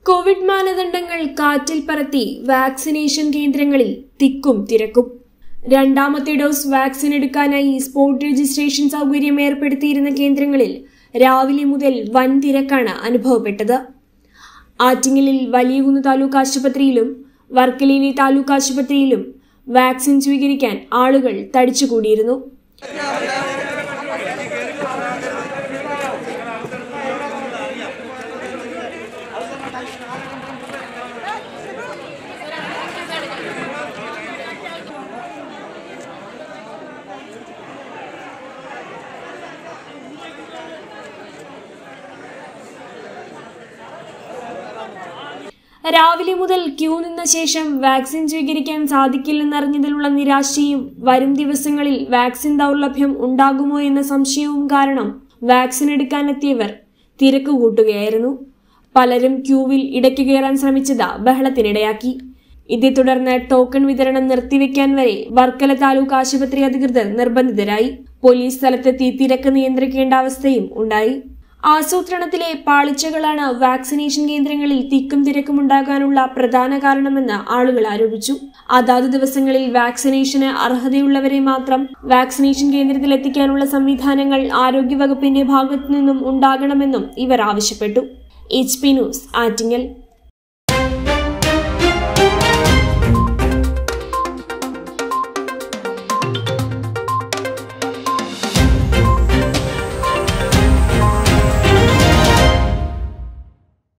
Covid മാനദണ്ഡങ്ങൾ കാറ്റിൽ പറത്തി വാക്സിനേഷൻ കേന്ദ്രങ്ങളിൽ തിക്കും തിരക്കും. രണ്ടാമത്തെ ഡോസ് വാക്സിൻ എടുക്കാനായി സ്പോട്ട് രജിസ്ട്രേഷൻ സൗകര്യം ഏർപ്പെടുത്തിയിരുന്ന കേന്ദ്രങ്ങളിൽ രാവിലെ മുതൽ വൻ തിരക്കാണ് അനുഭവപ്പെട്ടത്. ആറ്റിങ്ങലിൽ വലിയകുന്ന് താലൂക്ക് ആശുപത്രിയിലും വർക്കലയിലെ താലൂക്ക് ആശുപത്രിയിലും വാക്സിൻ സ്വീകരിക്കാൻ ആളുകൾ തടിച്ചുകൂടിയിരുന്നു. രാവിലെ മുതൽ ക്യൂ നിന്ന ശേഷം വാക്സിൻ സ്വീകരിക്കാൻ സാധിക്കില്ലെന്നറിഞ്ഞതിലുള്ള നിരാശയും വരും ദിവസങ്ങളിൽ വാക്സിൻ ദൗർലഭ്യം ഉണ്ടാകുമോ എന്ന സംശയവും കാരണം വാക്സിൻ എടുക്കാനെത്തിയവർ തിരക്ക് കൂട്ടുകയായിരുന്നു. പലരും ക്യൂവിൽ ഇടയ്ക്ക് കയറാൻ ശ്രമിച്ചത് ബഹളത്തിനിടയാക്കി. ഇതേ തുടർന്ന് ടോക്കൺ വിതരണം നിർത്തിവെക്കാൻ വരെ വർക്കല താലൂക്ക് ആശുപത്രി അധികൃതർ നിർബന്ധിതരായി. പോലീസ് സ്ഥലത്തെത്തി തിരക്ക് നിയന്ത്രിക്കേണ്ട അവസ്ഥയും ഉണ്ടായി. ആസൂത്രണത്തിലെ പാളിച്ചകളാണ് വാക്സിനേഷൻ കേന്ദ്രങ്ങളിൽ തിക്കും തിരക്കും ഉണ്ടാകാനുള്ള പ്രധാന കാരണമെന്ന് ആളുകൾ ആരോപിച്ചു. അതാത് ദിവസങ്ങളിൽ വാക്സിനേഷന് അർഹതയുള്ളവരെ മാത്രം വാക്സിനേഷൻ കേന്ദ്രത്തിൽ എത്തിക്കാനുള്ള സംവിധാനങ്ങൾ ആരോഗ്യവകുപ്പിന്റെ ഭാഗത്തു നിന്നും ഉണ്ടാകണമെന്നും ഇവർ ആവശ്യപ്പെട്ടു. HP news, Attingal.